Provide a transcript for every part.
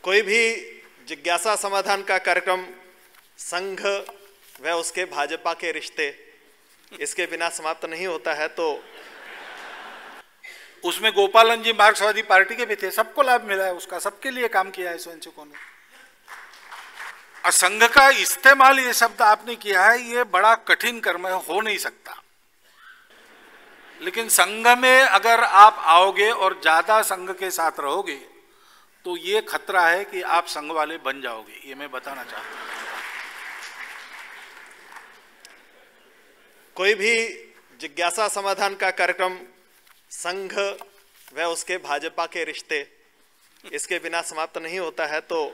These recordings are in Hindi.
कोई भी जिज्ञासा समाधान का कार्यक्रम संघ व उसके भाजपा के रिश्ते इसके बिना समाप्त नहीं होता है। तो उसमें गोपालन जी मार्क्सवादी पार्टी के भी थे, सबको लाभ मिला है उसका, सबके लिए काम किया है स्वयंसेवकों ने। और संघ का इस्तेमाल ये शब्द आपने किया है, ये बड़ा कठिन कर्म है, हो नहीं सकता। लेकिन संघ में अगर आप आओगे और ज्यादा संघ के साथ रहोगे तो ये खतरा है कि आप संघ वाले बन जाओगे, ये मैं बताना चाहता हूं। कोई भी जिज्ञासा समाधान का कार्यक्रम संघ व उसके भाजपा के रिश्ते इसके बिना समाप्त नहीं होता है। तो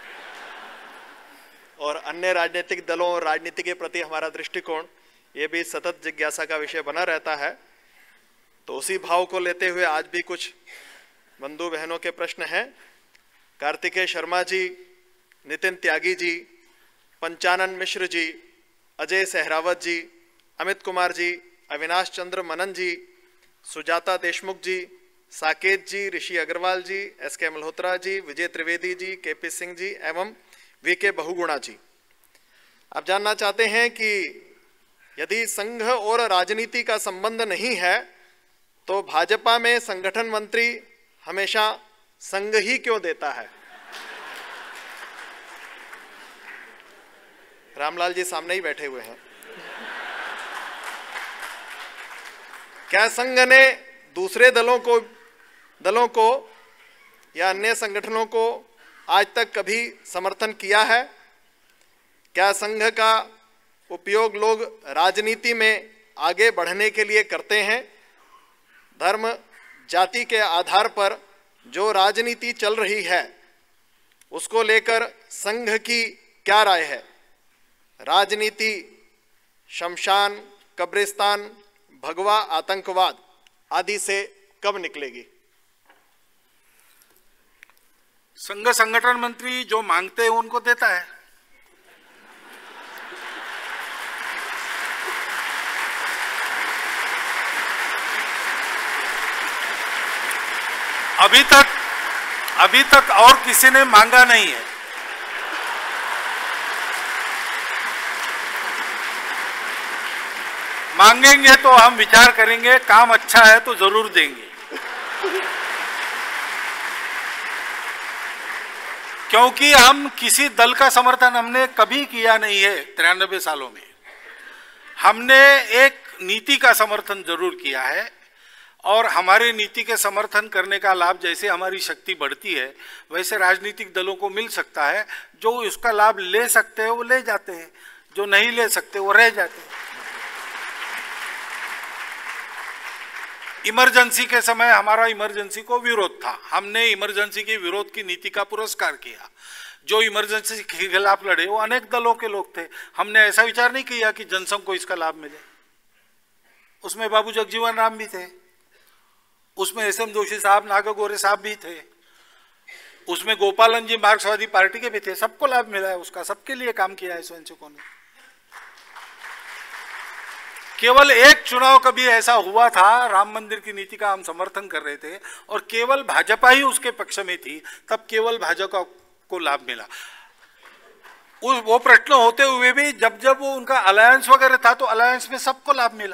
और अन्य राजनीतिक दलों और राजनीति के प्रति हमारा दृष्टिकोण ये भी सतत जिज्ञासा का विषय बना रहता है। तो उसी भाव को लेते हुए आज भी कुछ बंधु बहनों के प्रश्न हैं। कार्तिकेय शर्मा जी, नितिन त्यागी जी, पंचानन मिश्र जी, अजय सहरावत जी, अमित कुमार जी, अविनाश चंद्र मनन जी, सुजाता देशमुख जी, साकेत जी, ऋषि अग्रवाल जी, एसके मल्होत्रा जी, विजय त्रिवेदी जी, केपी सिंह जी एवं वीके बहुगुणा जी। आप जानना चाहते हैं कि यदि संघ और राजनीति का संबंध नहीं है तो भाजपा में संगठन मंत्री हमेशा संघ ही क्यों देता है। रामलाल जी सामने ही बैठे हुए हैं। क्या संघ ने दूसरे दलों को या अन्य संगठनों को आज तक कभी समर्थन किया है? क्या संघ का उपयोग लोग राजनीति में आगे बढ़ने के लिए करते हैं? धर्म जाति के आधार पर जो राजनीति चल रही है उसको लेकर संघ की क्या राय है? राजनीति शमशान, कब्रिस्तान, भगवा आतंकवाद आदि से कब निकलेगी? संघ संगठन मंत्री जो मांगते हैं उनको देता है। अभी तक और किसी ने मांगा नहीं है। मांगेंगे तो हम विचार करेंगे, काम अच्छा है तो जरूर देंगे। क्योंकि हम किसी दल का समर्थन हमने कभी किया नहीं है 93 सालों में। हमने एक नीति का समर्थन जरूर किया है और हमारे नीति के समर्थन करने का लाभ जैसे हमारी शक्ति बढ़ती है वैसे राजनीतिक दलों को मिल सकता है। जो उसका लाभ ले सकते हैं वो ले जाते हैं, जो नहीं ले सकते वो रह जाते हैं। इमरजेंसी के समय हमारा इमरजेंसी को विरोध था, हमने इमरजेंसी के विरोध की नीति का पुरस्कार किया। जो इमरजेंसी के खिलाफ लड़े वो अनेक दलों के लोग थे। हमने ऐसा विचार नहीं किया कि जनसंघ को इसका लाभ मिले। उसमें बाबू जगजीवन राम भी थे, उसमें एसएम जोशी साहब, नागा गोरे साहब भी थे, उसमें गोपालन जी मार्क्सवादी पार्टी के भी थे। सबको लाभ मिला है उसका, सबके लिए काम किया है स्वयंसेवकों ने। केवल एक चुनाव कभी ऐसा हुआ था, राम मंदिर की नीति का हम समर्थन कर रहे थे और केवल भाजपा ही उसके पक्ष में थी, तब केवल भाजपा को लाभ मिला। वो प्रश्न होते हुए भी जब वो उनका अलायंस वगैरह था तो अलायंस में सबको लाभ मिला।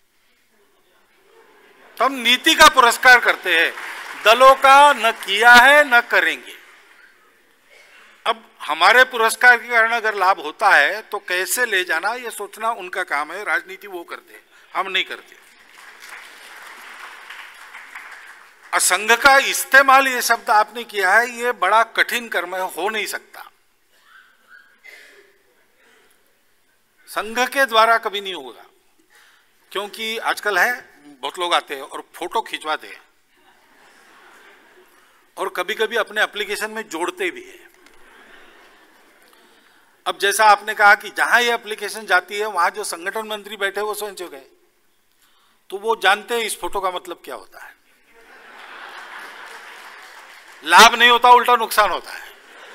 तो हम नीति का पुरस्कार करते हैं, दलों का न किया है न करेंगे। अब हमारे पुरस्कार के कारण अगर लाभ होता है तो कैसे ले जाना ये सोचना उनका काम है। राजनीति वो करते हैं, हम नहीं करते। असंघ का इस्तेमाल ये शब्द आपने किया है, ये बड़ा कठिन कर्म है, हो नहीं सकता। संघ के द्वारा कभी नहीं होगा, क्योंकि आजकल है बहुत लोग आते हैं और फोटो खिंचवाते हैं और कभी कभी अपने एप्लीकेशन में जोड़ते भी हैं। अब जैसा आपने कहा कि जहां ये एप्लीकेशन जाती है वहां जो संगठन मंत्री बैठे वो स्वयंसेवक है, तो वो जानते हैं इस फोटो का मतलब क्या होता है। लाभ नहीं होता, उल्टा नुकसान होता है।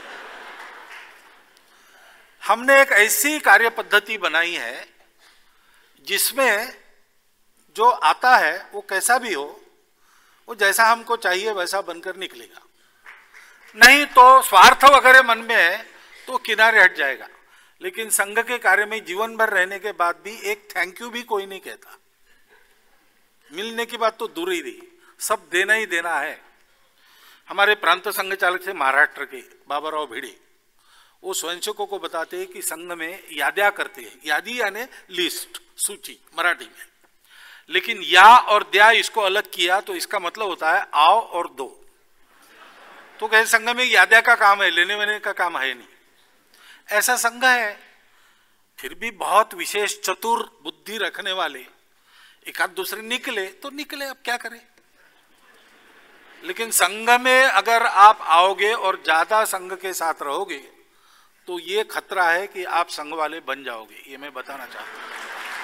हमने एक ऐसी कार्य पद्धति बनाई है जिसमें जो आता है वो कैसा भी हो, वो जैसा हमको चाहिए वैसा बनकर निकलेगा। नहीं तो स्वार्थ वगैरह मन में है तो किनारे हट जाएगा, लेकिन संघ के कार्य में जीवन भर रहने के बाद भी एक थैंक यू भी कोई नहीं कहता। मिलने की बात तो दूर ही रही, सब देना ही देना है। हमारे प्रांत संघ चालक थे महाराष्ट्र के बाबाराव भिड़े, वो स्वयंसेवकों को बताते हैं कि संघ में याद्या करते हैं, यादी यानी लिस्ट, सूची मराठी में, लेकिन या और द्या इसको अलग किया तो इसका मतलब होता है आओ और दो। तो कहे संघ में याद्या का काम है, लेने वेने का काम है नहीं, ऐसा संघ है। फिर भी बहुत विशेष चतुर बुद्धि रखने वाले एक आध दूसरे निकले तो निकले, अब क्या करें। लेकिन संघ में अगर आप आओगे और ज्यादा संघ के साथ रहोगे तो ये खतरा है कि आप संघ वाले बन जाओगे, ये मैं बताना चाहता हूं।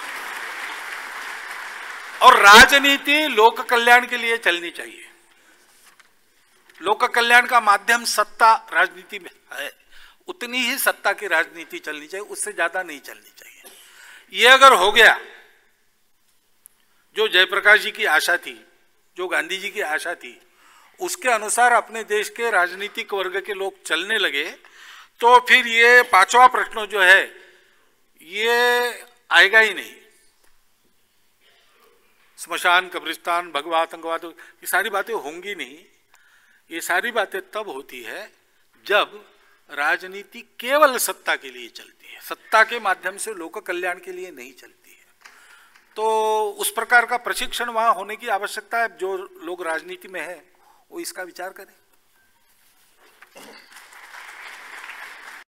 और राजनीति लोक कल्याण के लिए चलनी चाहिए। लोक कल्याण का माध्यम सत्ता राजनीति में है, उतनी ही सत्ता की राजनीति चलनी चाहिए, उससे ज्यादा नहीं चलनी चाहिए। ये अगर हो गया, जो जयप्रकाश जी की आशा थी, जो गांधी जी की आशा थी, उसके अनुसार अपने देश के राजनीतिक वर्ग के लोग चलने लगे, तो फिर ये पांचवा प्रश्न जो है ये आएगा ही नहीं। स्मशान, कब्रिस्तान, भगवा, आतंकवाद, ये सारी बातें होंगी नहीं। ये सारी बातें तब होती है जब राजनीति केवल सत्ता के लिए चलती है, सत्ता के माध्यम से लोक कल्याण के लिए नहीं चलती है। तो उस प्रकार का प्रशिक्षण वहां होने की आवश्यकता है। जो लोग राजनीति में है वो इसका विचार करें।